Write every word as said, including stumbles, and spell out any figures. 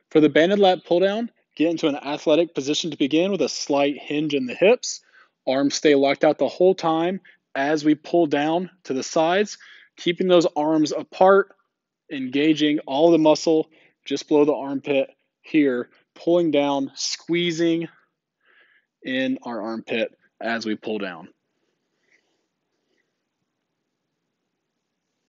For the banded lat pull down, get into an athletic position to begin with a slight hinge in the hips. Arms stay locked out the whole time as we pull down to the sides, keeping those arms apart, engaging all the muscle just below the armpit here, pulling down, squeezing in our armpit as we pull down.